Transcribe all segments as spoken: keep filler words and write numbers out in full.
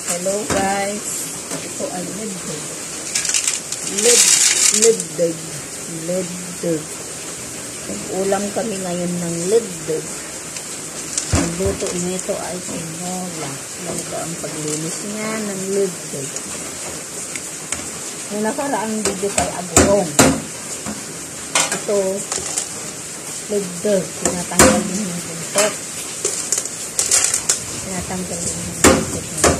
Hello guys. Ito ay leddag. Led, leddag. Leddag. Nag-ulam kami ngayon ng leddag. Ang luto nito ay tinola. Ito ang paglinis niya ng leddag. Yung nakaraang video kay Agurong. Ito, leddag. Tinatanggal din yung buntot. Tinatanggal din yung buntot niya.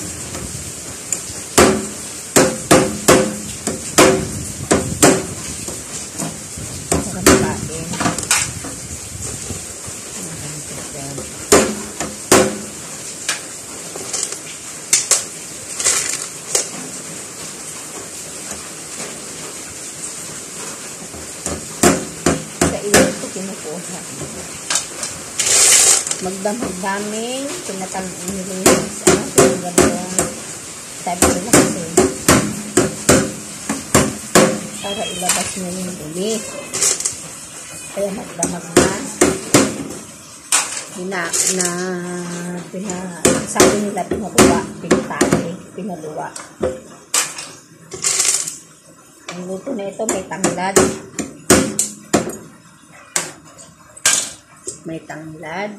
Kinukuha. Magdamag-daming tinatanggal nilinis. Ano ito yung gano'n? Sabi ko na kasi para ilabas nyo yung dumi. Kaya magdamag na pina na pina sabi nila pinaluwa pinatali, pinaluwa. Ang luto na ito may tanglad. May tanglad,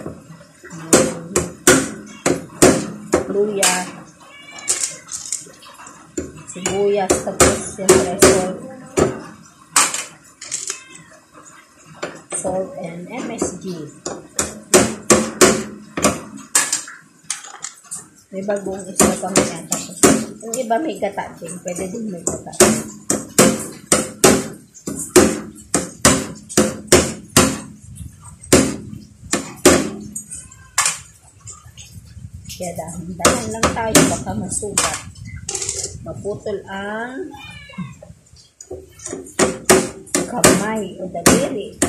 luya, sibuyas, tapos siyempre salt, salt and M S G. May bagong isla pa may yata. Yung iba may gata din, pwede din may gata. Kaya dahan-dahan lang tayo baka masugat. Maputol ang kamay o daliri.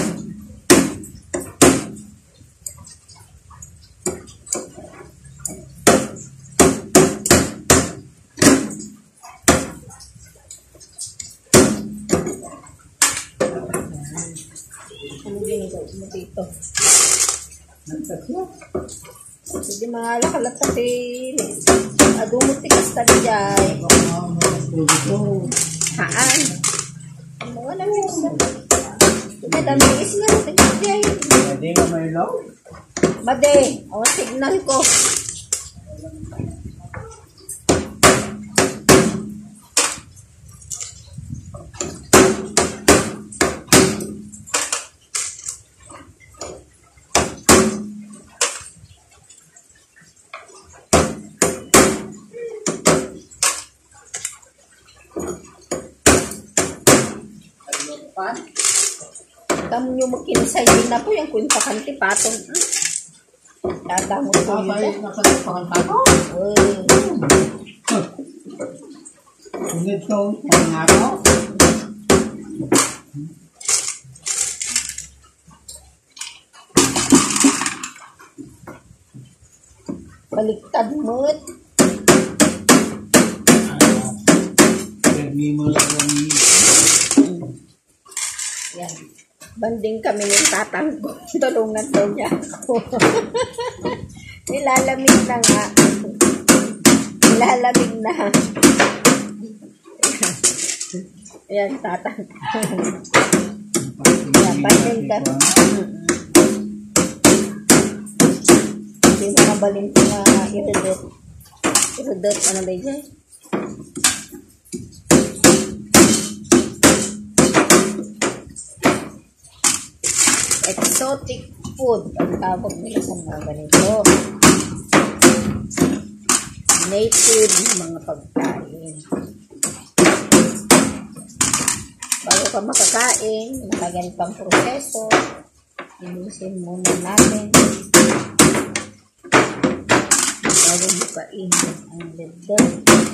Ano ginagawa mo dito? Nagtatlo? Hindi mga lakalat kasi adumot tikas tadi jay. Haan. Ano nga na yun? Hindi, dami is nga tikas jay. Made nga may law? Made. O, signal ko. Kamu nyo makinisay din na po yung kuintakan ti patong. Dadamot po yun. Ay, nakasapakan tato? Uy. Ungit ko, ang araw. Baliktad mo't. Hindi mo lang yung Yan. Banding kami ng tatang ko. Tulungan daw niya ako. Nilalamig na nga. Nilalamig na. Ayan, tatang. Yan, banding ka. Hindi mga balin ko na iridot. Iridot, ano ba yun? Exotic food ang tawag nila sa mga ganito. Native mga pagkain. Bago ka makakain, nakaganipang proseso, inusin muna natin. Bago bukain ang leddag.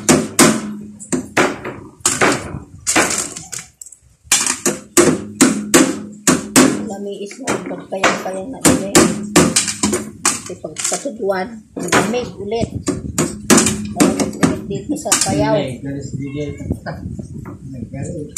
Lamiis na ang pagpayang-payang na ulit. Kasi pagpatuduan, malamig ulit. Malamig ulit dito sa payaw. galis digil. Galis.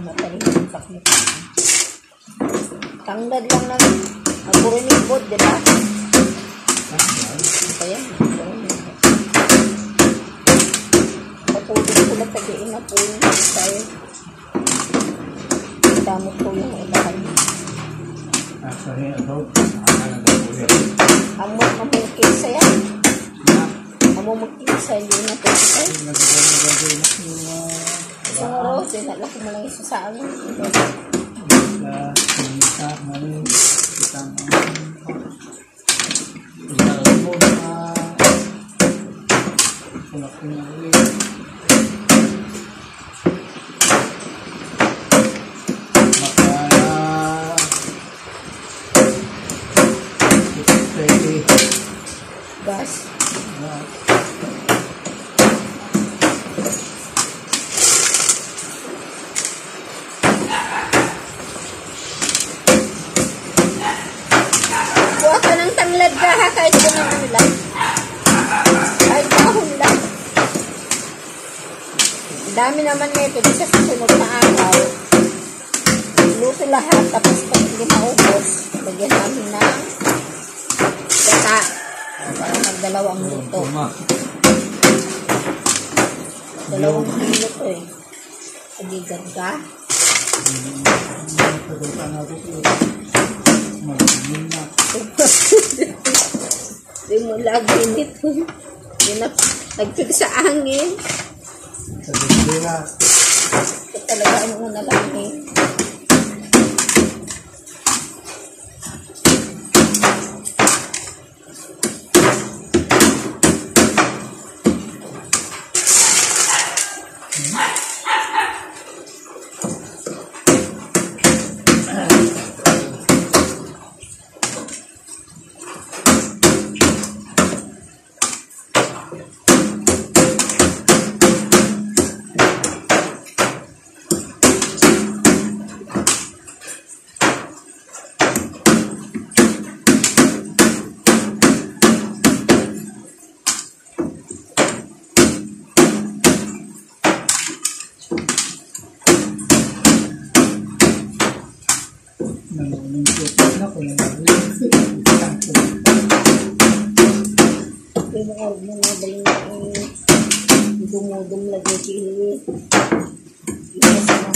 matarin yung taklit. Tanggad lang ng nagpurinibod, di ba? Ito yan. Patulog ko lang tagiin na po yung tayo. Damot po yung ilahan. Actually, ito, nakakala na po yan. Amo mamukisa yan. Amo magkisa, hindi na po ito. Nagagawin na yung Siguro, sinalaki mo lang isa sa amin. sa sinita, mali, kita mo. Isang mo na kulak ko na ulit. Gas. Buha ka ng tanglad ka ha, kahit ko ng ano lang. Kahit kahon lang. Dami naman nito, di sa susunod na araw. Luto lahat, tapos pag hindi maubos, lagyan namin ng gata. Para magdalawang luto. Dalawang kilo to eh. Pagigad ka. Di mo lagi nito. Di na nagpig sa angin. Ito talaga ang mga nalangin. Huwag mo na daling dumudum lagi sili. Yes na.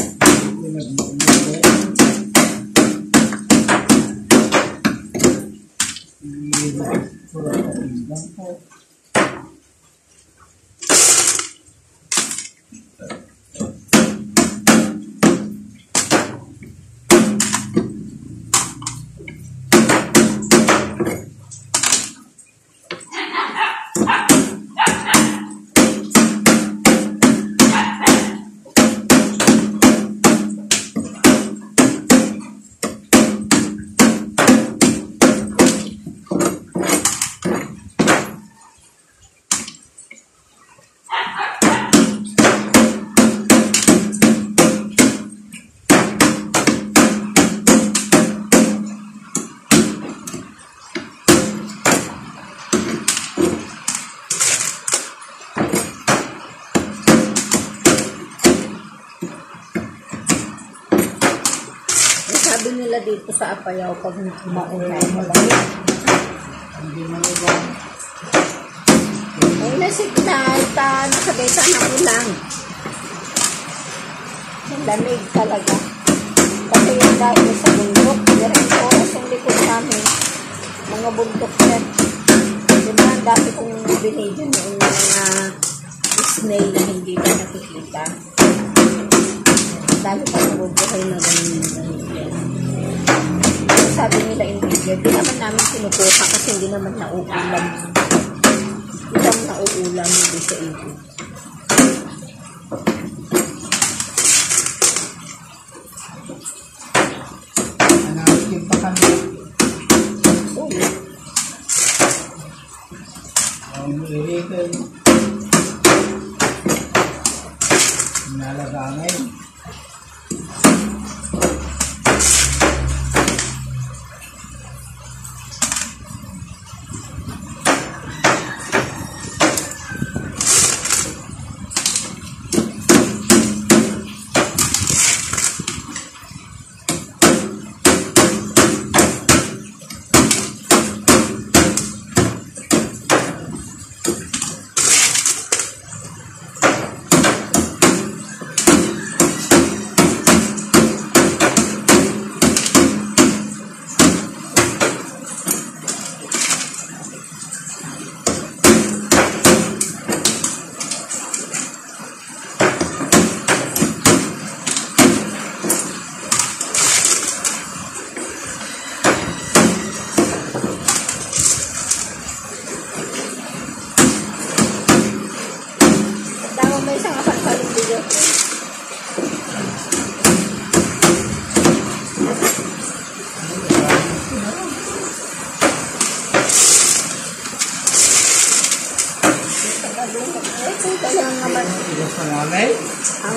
Sabi nila dito sa Apayao, pag mauna ay malamig. Hindi mo ba? Ay, nasignal, ta, nasabay sa ako lang. Ang lamig talaga. Kasi yung dahil sa bundok, diretso oras yung likod namin. Mga bundok yan. Diba, ang dati kong binidyo yung mga snail na hindi ka nakikita. Dahil pa nabubuhay na ganyan ganyan. Sabi nila ingredients, di naman namin sinukuha kasi hindi naman nauulam. Hindi naman nauulam hindi sa ingredients. Anakin pa kami. Uy. Ang iritin. Nalagangay.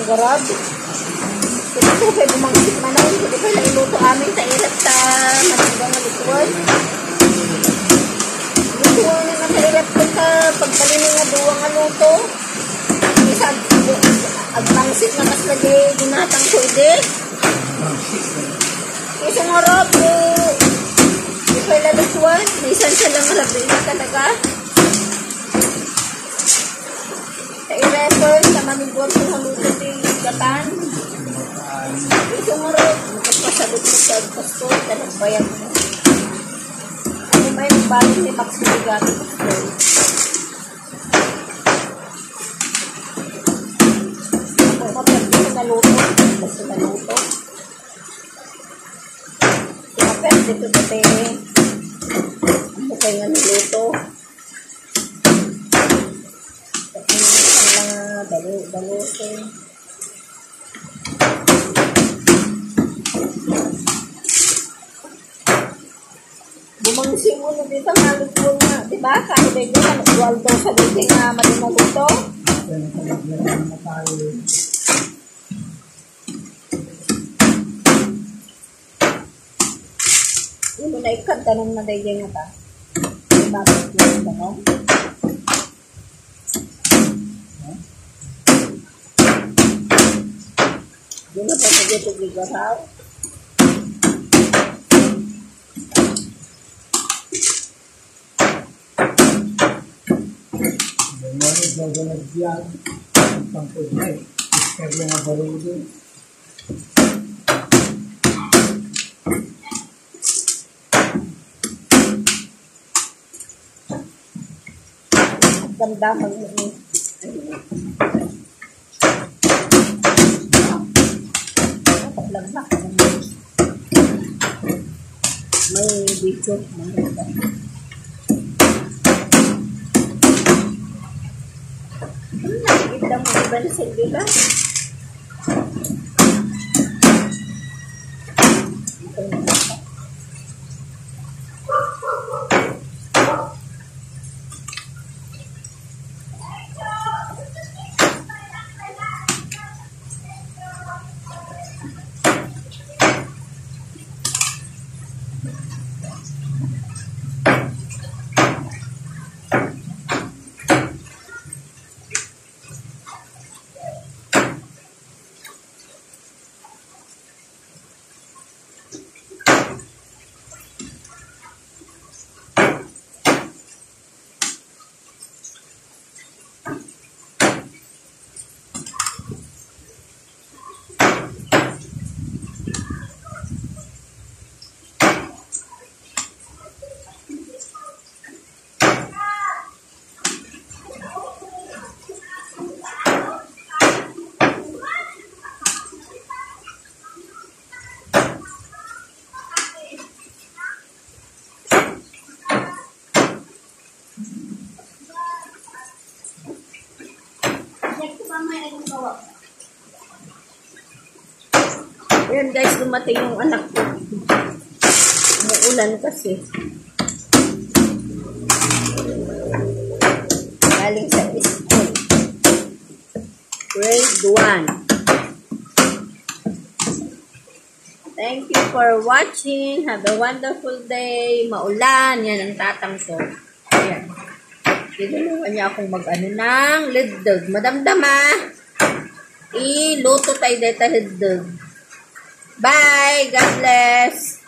garab. Ito ko kayo bumangkit manon. Hindi ko lang iluto amin sa irat sa matanggang na lutuan. Lutuan na nga sa irat ko sa pagbalinin nga duwang nga luto. Isa, agmangsit na mas lagi ginatang ko ide. Isa nga rab, hindi ko lang lutuan. Minsan siya lang rabi na talaga. Sa i-refer sa maniguan ko ng luto ng gatan. Ito mo rin, magpapasagot mo sa pastor, talagbayan mo. Ano ba yung balik ni Max Biligati pastor? Ako mapagdi ko naluto, basta naluto. Sinaperte ko sa tere. Ano kayo nga naluto? Dalo, dalo, okay. Bumangsi mo na dito, malot mo na. Diba? Kaya ba yun, nagwal daw sa dito nga malumaluto. Yun mo na ikad, tanong na dito nga ta. Diba? Yung tanong. Yun na pa sa dito gigaraw. Demonic na ginagyan. Ang pangkudne. Iskar lang ang barudo. Ganda mag may video maganda. Ano nakikita mo iba na silbila? Ito na ito. Ayan guys, dumating yung anak ko. Umuulan kasi. Galing sa school. Grade one. Thank you for watching. Have a wonderful day. Maulan. Yan ang tatang ko. Ayan. Tinulungan niya akong mag-ano ng lidog. Madamdama. Iluto tayo dito lidog. Bye. God bless.